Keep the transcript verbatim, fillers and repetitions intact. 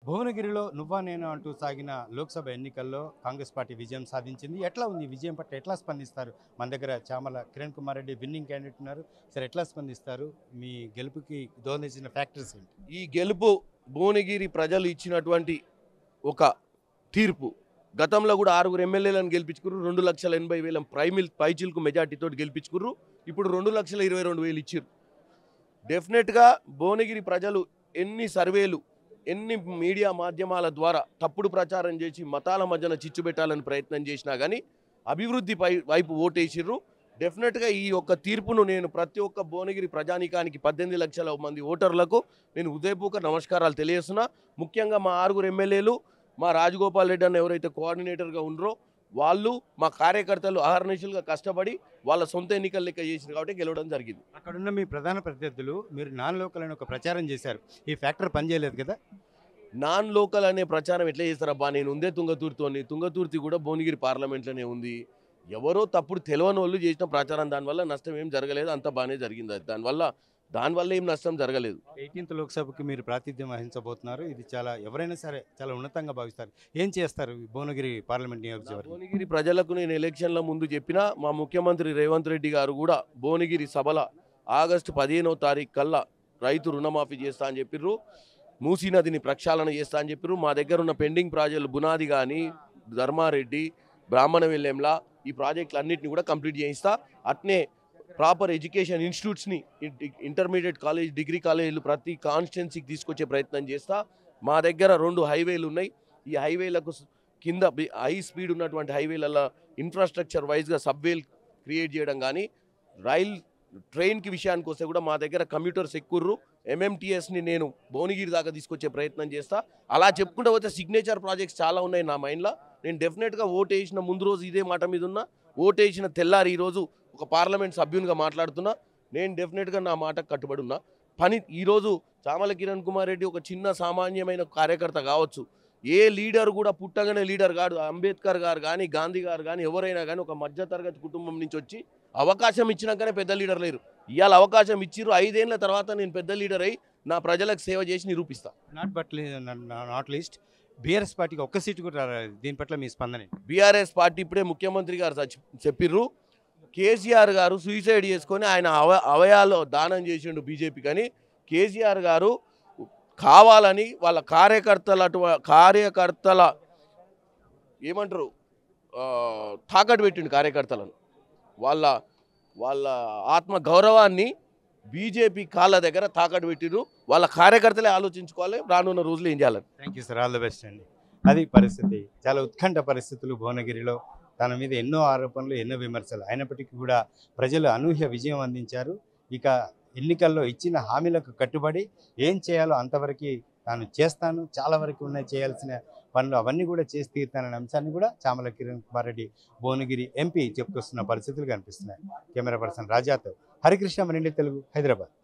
భువనగిరిలో నువ్వా నేనా అంటూ సాగిన లోక్సభ ఎన్నికల్లో కాంగ్రెస్ పార్టీ విజయం సాధించింది. ఎట్లా ఉంది విజయం పట్ల ఎట్లా స్పందిస్తారు? మన దగ్గర చామల కిరణ్ కుమార్ రెడ్డి విన్నింగ్ క్యాండిడేట్ ఉన్నారు. సరే ఎట్లా స్పందిస్తారు? మీ గెలుపుకి దోహదం ఫ్యాక్టర్స్ ఏంటి? ఈ గెలుపు భువనగిరి ప్రజలు ఇచ్చినటువంటి ఒక తీర్పు. గతంలో కూడా ఆరుగురు ఎమ్మెల్యేలను గెలిపించుకుర్రు. రెండు లక్షల ఎనభై వేల ప్రైమిల్ పైచిల్కు మెజార్టీతో గెలిపించుకుర్రు. ఇప్పుడు రెండు లక్షల ఇరవై రెండు వేలు ఇచ్చిర్రు. డెఫినెట్గా భువనగిరి ప్రజలు ఎన్ని సర్వేలు ఎన్ని మీడియా మాధ్యమాల ద్వారా తప్పుడు ప్రచారం చేసి మతాల మధ్యన చిచ్చు పెట్టాలని ప్రయత్నం చేసినా కానీ అభివృద్ధి పై వైపు ఓటేసిర్రు. డెఫినెట్గా ఈ యొక్క తీర్పును నేను ప్రతి ఒక్క భువనగిరి ప్రజానీకానికి పద్దెనిమిది లక్షల మంది ఓటర్లకు నేను హృదయపూర్వక నమస్కారాలు తెలియజేస్తున్నా. ముఖ్యంగా మా ఆరుగురు ఎమ్మెల్యేలు, మా రాజగోపాల్ రెడ్డి అన్న ఎవరైతే కోఆర్డినేటర్గా ఉన్నారో వాళ్ళు, మా కార్యకర్తలు అహర్నిశలుగా కష్టపడి వాళ్ళ సొంత ఎన్నికలు లెక్క చేసింది కాబట్టి గెలవడం జరిగింది. అక్కడున్న మీ ప్రధాన ప్రత్యర్థులు మీరు నాన్ లోకల్ అని ఒక ప్రచారం చేశారు. ఈ ఫ్యాక్టర్ పనిచేయలేదు కదా? నాన్ లోకల్ అనే ప్రచారం ఎట్లా చేస్తారబ్బా? నేను ఉందే తుంగతుర్తితోని. తుంగతుర్తి కూడా భువనగిరి పార్లమెంట్లోనే ఉంది. ఎవరో తప్పుడు తెలియని వాళ్ళు చేసిన ప్రచారం, దానివల్ల నష్టం ఏం జరగలేదు, అంత బాగానే జరిగింది. అది దానివల్ల దానివల్ల ఏం నష్టం జరగలేదు. ఎయిటీన్త్ లోక్సభకి మీరు ప్రాతినిధ్యం వహించబోతున్నారు. ఇది చాలా ఎవరైనా సరే చాలా ఉన్నతంగా భావిస్తారు. ఏం చేస్తారు ఈ భువనగిరి పార్లమెంట్ నియోజకవర్గం? భువనగిరి ప్రజలకు నేను ఎలక్షన్ల ముందు చెప్పిన మా ముఖ్యమంత్రి రేవంత్ రెడ్డి గారు కూడా భువనగిరి సభల ఆగస్టు పదిహేనవ తారీఖు కల్లా రైతు రుణమాఫీ చేస్తా అని చెప్పిర్రు. మూసీ నదిని ప్రక్షాళన చేస్తా అని చెప్పిర్రు. మా దగ్గర ఉన్న పెండింగ్ ప్రాజెక్టులు బునాది కానీ, ధర్మారెడ్డి, బ్రాహ్మణ వెల్లెంలా ఈ ప్రాజెక్టులు అన్నింటినీ కూడా కంప్లీట్ చేయిస్తా. అట్నే ప్రాపర్ ఎడ్యుకేషన్ ఇన్స్టిట్యూట్స్ని, ఇంటర్మీడియట్ కాలేజ్, డిగ్రీ కాలేజీలు ప్రతి కాన్స్టిట్యున్సీకి తీసుకొచ్చే ప్రయత్నం చేస్తా. మా దగ్గర రెండు హైవేలు ఉన్నాయి. ఈ హైవేలకు కింద హై స్పీడ్ ఉన్నటువంటి హైవేలలో ఇన్ఫ్రాస్ట్రక్చర్ వైజ్గా సబ్వేలు క్రియేట్ చేయడం కానీ, రైల్ ట్రైన్కి విషయానికి వస్తే కూడా మా దగ్గర కమ్యూటర్స్ ఎక్కుర్రు. ఎంఎంటీఎస్ని నేను భువనగిరి దాకా తీసుకొచ్చే ప్రయత్నం చేస్తా. అలా చెప్పుకుంటూ పోతే సిగ్నేచర్ ప్రాజెక్ట్స్ చాలా ఉన్నాయి నా మైండ్లో. నేను డెఫినెట్గా ఓటు వేసిన ముందు రోజు ఇదే మాట మీద ఉన్నా, ఓటు వేసిన తెల్లారి ఈరోజు ఒక పార్లమెంట్ సభ్యునిగా మాట్లాడుతున్నా. నేను డెఫినెట్గా నా మాటకు కట్టుబడి ఉన్నా. పని ఈరోజు చామల కిరణ్ కుమార్ రెడ్డి ఒక చిన్న సామాన్యమైన కార్యకర్త కావచ్చు. ఏ లీడర్ కూడా పుట్టగానే లీడర్ కాదు. అంబేద్కర్ గారు కానీ, గాంధీ గారు కానీ, ఎవరైనా కానీ ఒక మధ్యతరగతి కుటుంబం నుంచి వచ్చి అవకాశం ఇచ్చినాకనే పెద్ద లీడర్ లేరు. ఇవాళ అవకాశం ఇచ్చిర్రు. ఐదేళ్ల తర్వాత నేను పెద్ద లీడర్ అయ్యి నా ప్రజలకు సేవ చేసి నిరూపిస్తా. Not but not least BRS పార్టీకి ఒక్క సీటు కూడా రాలేదు. దీని పట్ల మీ స్పందన? బీఆర్ఎస్ పార్టీ ఇప్పుడే ముఖ్యమంత్రి గారు చెప్పిర్రు, కేసీఆర్ గారు సూసైడ్ చేసుకొని ఆయన అవ అవయాలు దానం చేసిండు బీజేపీ. కానీ కేసీఆర్ గారు కావాలని వాళ్ళ కార్యకర్తల కార్యకర్తల ఏమంటారు తాకట్టు పెట్టిండు కార్యకర్తలను. వాళ్ళ వాళ్ళ ఆత్మ గౌరవాన్ని బీజేపీ కాళ్ళ దగ్గర తాకట్టు పెట్టిరు. వాళ్ళ కార్యకర్తలే ఆలోచించుకోవాలి రానున్న రోజులు ఏం చేయాలని. Thank you sir, all the best అండి. అది పరిస్థితి. చాలా ఉత్కంఠ పరిస్థితులు భువనగిరిలో. తన మీద ఎన్నో ఆరోపణలు, ఎన్నో విమర్శలు అయినప్పటికీ కూడా ప్రజలు అనూహ్య విజయం అందించారు. ఇక ఎన్నికల్లో ఇచ్చిన హామీలకు కట్టుబడి ఏం చేయాలో అంతవరకు తాను చేస్తాను, చాలా వరకు ఉన్నాయి చేయాల్సిన పనులు, అవన్నీ కూడా చేసి తీరుతాననే అంశాన్ని కూడా చామల కిరణ్ కుమార్ రెడ్డి భువనగిరి ఎంపీ చెప్పుకొస్తున్న పరిస్థితులు కనిపిస్తున్నాయి. కెమెరా పర్సన్ రాజాతో హరికృష్ణ, మరిన్ని తెలుగు, హైదరాబాద్.